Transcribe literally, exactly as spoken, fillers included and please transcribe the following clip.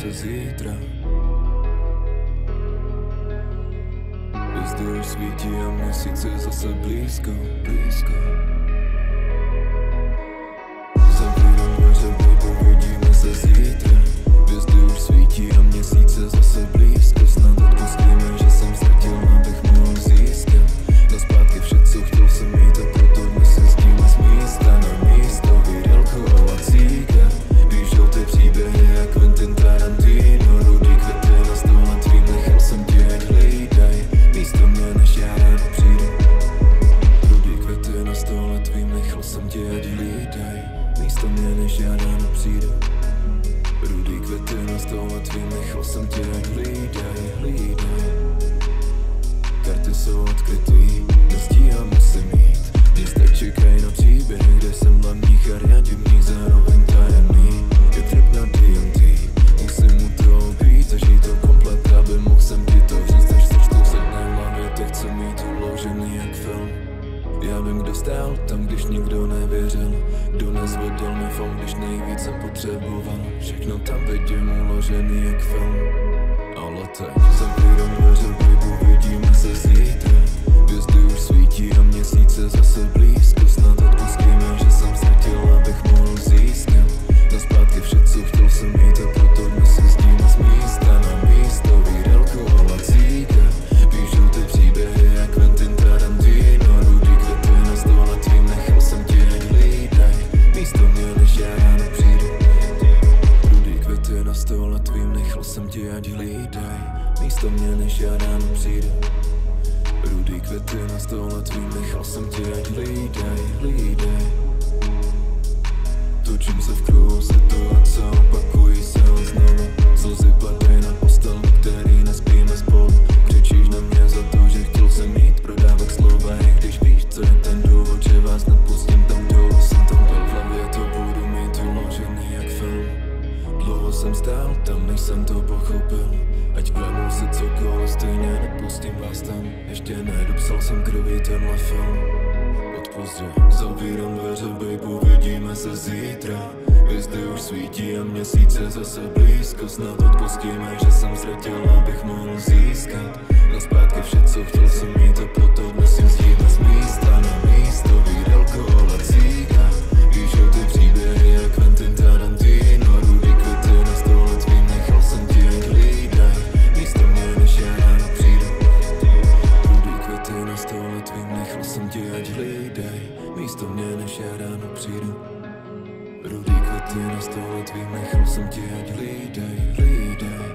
se zítra. Hvězdy už svítí a měsíc je zase blízko, blízko. Zavírám dveře, baby, uvidíme se zítra. Hvězdy už svítí a měsíc je zase blízko. Snad odpustíme, že jsem ztratil, abych mohl získat. Na zpátky vše, co chtěl jsem mít, a proto dnes jezdíme z místa na místo. Vír, alkohol a cíga. Píšou ty příběhy jak Quentin Tarantino. Rudý Květy na stole tvým, nechal jsem tě, ať hlídaj místo mě, než já ráno přijdu. Rudý Květy na stole tvým, nechal jsem tě, ať hlídaj místo mě, než já ráno přijdu. Rudý Květy na stole tvým, nechal jsem tě, ať hlídaj, hlídaj. Karty jsou odkrytý, nestíhám, musím jít. Města čekají na příběhy, kde jsem hlavních a reagivní, zároveň tajemný. Je trip na D M T, musím u toho být a žít to komplet, aby mohl jsem ti to říct, až se čtou sedne v hlavě, tak chci mít uložený jak film. Já vím, kdo stál tam, když nikdo nevěřil, kdo nezvedl mi phone, když nejvíce potřeboval. Všechno tam vidím uložený jak film. Ale teď zavírám dveře, baby, uvidíme se zítra. Hvězdy už svítí a měsíc je zase blízko. Snad odpustíme, že jsem ztratil, abych mohl získat. Na zpátky vše, co chtěl jsem mít, a proto dnes jezdíme z místa na místo. Vír, alkohol a cíga. Píšou ty příběhy jak Quentin Tarantino. Rudý Květy na stole tvým, nechal jsem tě, ať hlídaj místo mě, než já ráno přijdu. Rudý Květy na stole tvým, nechal jsem tě, ať hlídaj místo mě, než já ráno přijdu. Rudý Květy na stole tvým, nechal jsem tě, ať hlídaj, hlídaj. Točím se v kruhu, situace opakují se znovu. Slzy padají na postel, který nespíme spolu. Křičíš na mě za to, že chtěl jsem mít prodávek slova. I když víš, co je ten důvod, že vás nepustím tam dolů. Jsem tam byl v hlavě, to budu mít uložený jak film. Dlouho jsem stál tam, než jsem to pochopil. Ať klenu si cokoliv, stejně nepustím vás tam. Ještě nedopsal jsem krví tenhle film. Odpustí, zavírám dveře, baby, uvidíme se zítra. Hvězdy už svítí a měsíc je zase blízko. Snad odpustíme, že jsem ztratil, abych mohl získat. Na zpátky vše, co chtěl jsem mít, a proto dnes jezdíme z místa na místo. Vír, alkohol a cíga. Píšou ty příběhy jak Quentin Tarantino. Rudý Květy na stole tvým, nechal jsem tě, ať hlídaj místo mě, než já ráno přijdu. Rudý Květy na stole tvým, nechal jsem tě, ať hlídaj místo mě, než já ráno přijdu. Rudý Květy na stole tvým, nechal jsem tě, ať hlídaj, hlídaj.